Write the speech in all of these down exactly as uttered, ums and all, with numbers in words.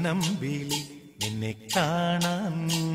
പൊന്നമ്പിളി നിന്നെ കാണാൻ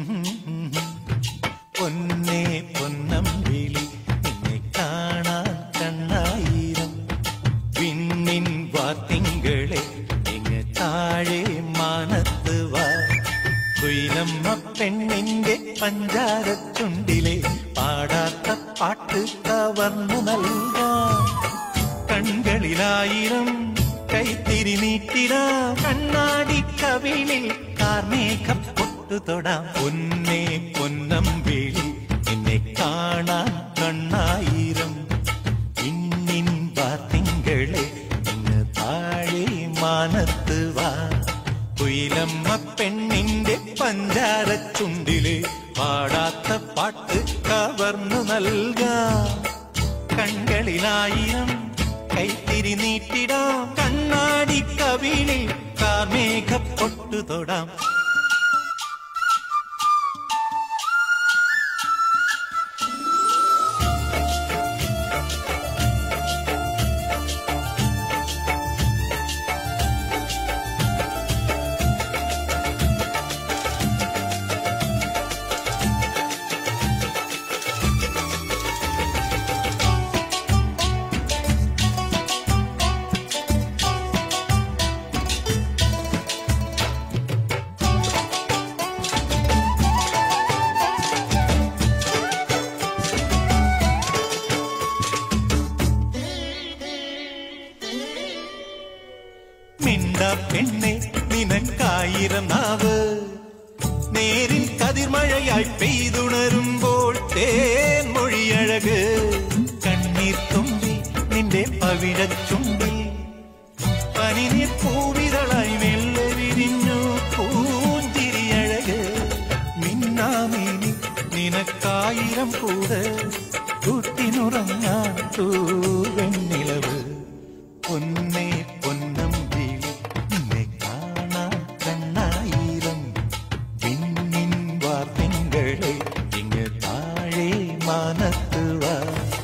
പൊന്നേ പൊന്നമ്പിളി നിന്നെ കാണാൻ കണ്ണായിരം വിണ്ണിൻ വാത്തിങ്കളെ ഇങ്ങ് താഴെ മാനത്ത് വാ കുയിലമ്മ പെണ്ണിന്റെ പഞ്ചാരച്ചുണ്ടിലെ പാടാത്ത പാട്ട് കവർന്നു നൽകാം കൺകളിലായിരം കൈത്തിരി നീട്ടിടാം കണ്ണാടി കവിളിൽ കാർമേഘം പൊട്ടു തൊടാം പൊന്നേ പൊന്നമ്പിളി നിന്നെ കാണാൻ കണ്ണായിരം ഇന്നിൻ വാത്തിങ്കളെ ഇന്ന് താഴെ മാനത്ത് വാ കുയിലമ്മ പെണ്ണിന്റെ പഞ്ചാരച്ചുണ്ടിലെ പാടാത്ത പാട്ട് കവർന്നു നൽകാം കൺകളിലായിരം കൈത്തിരി നീട്ടിടാം കണ്ണാടി കവിളിൽ കാർമേഘ പൊട്ടു തൊടാം പെണ്ണെ നിനക്കായിരം നാവ് നേരിൻ കതിർമഴയായി പെയ്തുണരുമ്പോൾ തേൻ മൊഴിയഴക് കണ്ണീർ തുമ്പി നിന്റെ പവിഴച്ചുണ്ടിൽ പനിനീർ പൂവിതളായി മെല്ലെ വിരിഞ്ഞു പൂഞ്ചിരിയഴക് മിന്നാമീനി നിനക്കായിരം കൂട് കൂട്ടിനുറങ്ങാൻ തൂവെണ്ണിലവ് പൊന്നേ പൊന്നം ഇങ്ങ് താഴെ മാനത്ത് വാ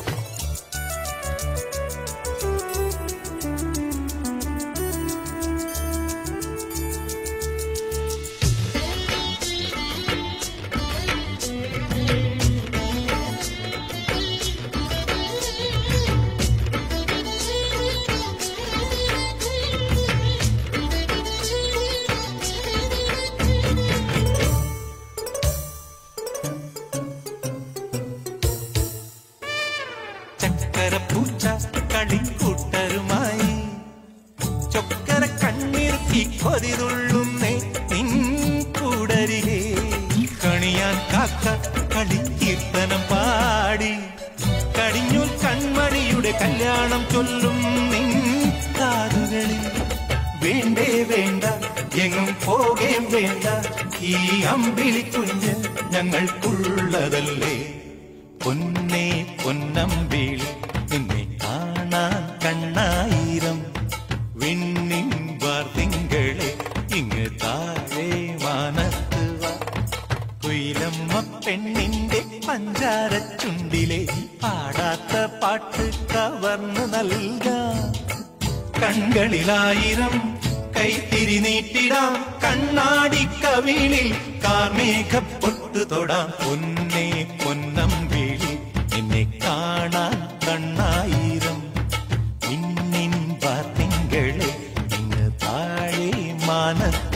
ചക്കരപ്പൂച്ച കളിക്കൂട്ടരുമായി ചൊക്കര കണ്ണിറുക്കി കൊതിതുള്ളുന്നേ നിൻ കൂടരികെ കണിയാൻ കാക്ക കളിക്കീർത്തനം പാടി കടിഞ്ഞൂൽ കൺമണിയുടെ കല്യാണം ചൊല്ലും നിൻ കാതുകളിൽ വേണ്ടേ വേണ്ട എങ്ങും പോകേം വേണ്ട ഈ അമ്പിളി കുഞ്ഞ് ഞങ്ങൾക്കുള്ളതല്ലേ പൊന്നേ പൊന്നമ്പിളി നിന്നെ കാണാൻ കണ്ണായിരം വിണ്ണിൻ വാർത്തിങ്കളെ ഇങ്ങ് താഴെ മാനത്ത് വാ കുയിലമ്മ പെണ്ണിന്റെ പഞ്ചാരച്ചുണ്ടിലെ പാടാത്ത പാട്ട് കവർന്നു നൽകാം കൺകളിലായിരം കൈത്തിരി നീട്ടിടാം കണ്ണാടി കവിളിൽ കാർമേഘ പൊട്ടു തൊടാം പൊന്നേ പൊന്നമ്പിളി നിന്നെ കാണാൻ കണ്ണായിരം ഇന്നിൻ വാർത്തിങ്കളെ ഇങ്ങ് താഴെ മാനത്ത്